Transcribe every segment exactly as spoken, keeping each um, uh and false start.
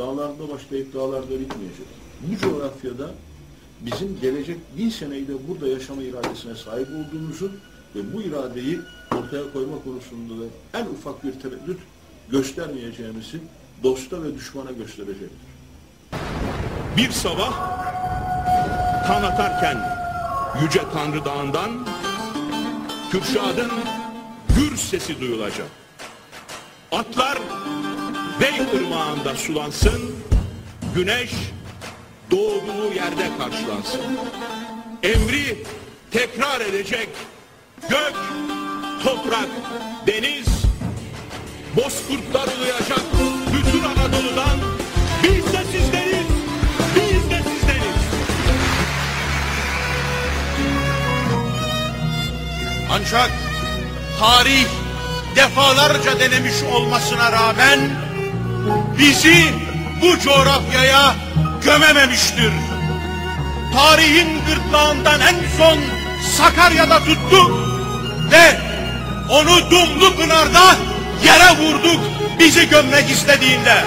dağlarda başlayıp dağlarda bitmeyecek. Bu coğrafyada bizim gelecek bin seneyi de burada yaşama iradesine sahip olduğumuzu ve bu iradeyi ortaya koyma konusunda da en ufak bir tereddüt göstermeyeceğimizi dosta ve düşmana gösterecektir. Bir sabah kan atarken Yüce Tanrı Dağı'ndan Kürşad'ın gür sesi duyulacak. Atlar Bey Irmağı'nda sulansın, güneş doğduğu yerde karşılansın. Emri tekrar edecek gök, toprak, deniz, bozkurtlar uluyacak bütün Anadolu'dan. Biz de sizleriz, biz de sizleriz. Ancak tarih defalarca denemiş olmasına rağmen bizi bu coğrafyaya gömememiştir. Tarihin gırtlağından en son Sakarya'da tuttuk ve onu Dumlupınar'da yere vurduk bizi gömmek istediğinde.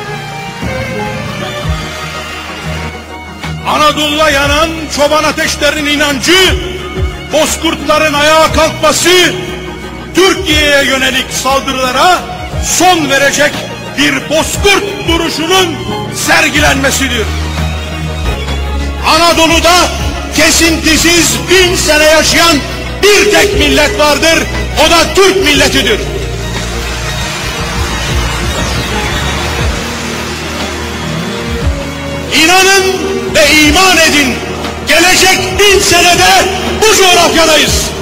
Anadolu'da yanan çoban ateşlerinin inancı, bozkurtların ayağa kalkması, Türkiye'ye yönelik saldırılara son verecek bir bozkurt duruşunun sergilenmesidir. Anadolu'da kesintisiz bin sene yaşayan bir tek millet vardır, o da Türk milletidir. İnanın ve iman edin, gelecek bin senede bu coğrafyadayız.